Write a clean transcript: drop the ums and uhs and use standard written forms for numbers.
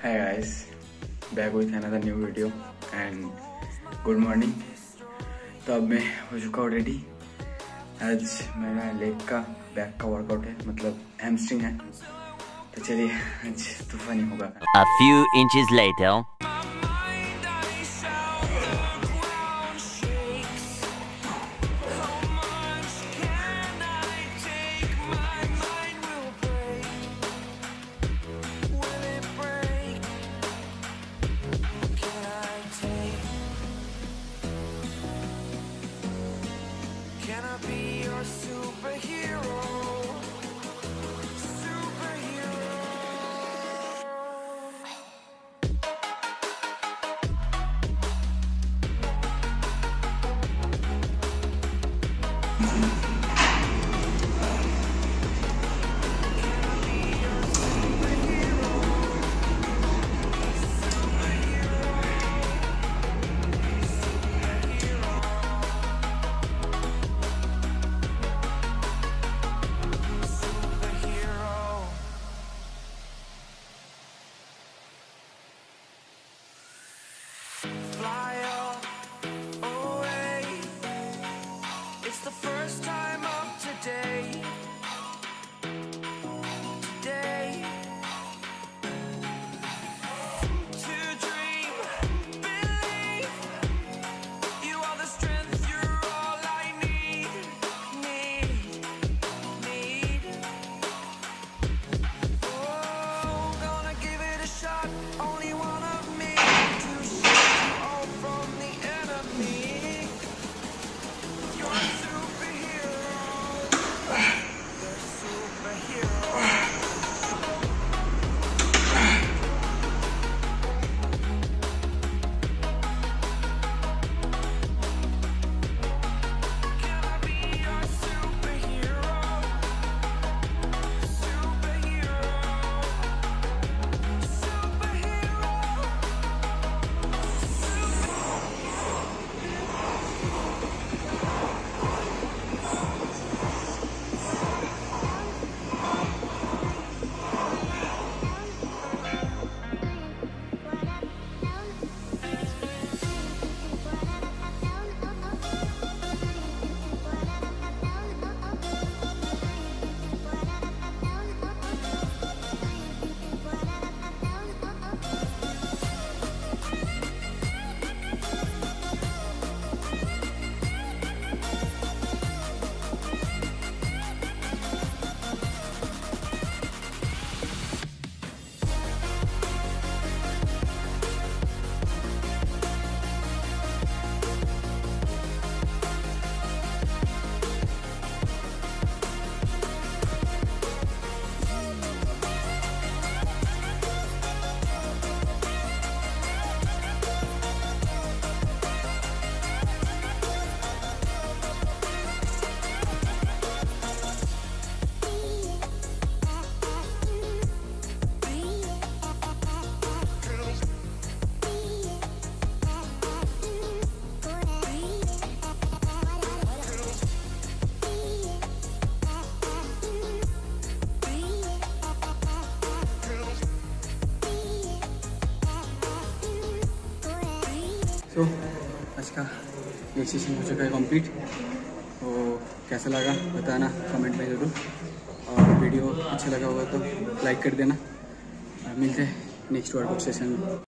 Hi guys, back with another new video and good morning। तो अब मैं हो चुका हूँ रेडी। आज मेरा लेग का बैक का वर्कआउट है, मतलब हैमस्ट्रिंग है। तो चलिए आज तूफानी होगा। A few inches later. Can I be your superhero? Fly away. It's the first time of today. To dream, believe. You are the strength, you're all I need. Oh, gonna give it a shot. Only one of me to shake all from the enemy. You're a superhero. You're a superhero. Can I be your superhero? Superhero. तो आज का ये session हो चुका है complete. तो कैसा लगा बताना कमेंट में ज़रूर, और वीडियो अच्छा लगा होगा तो लाइक कर देना। मिलते हैं नेक्स्ट वर्कआउट सेशन में।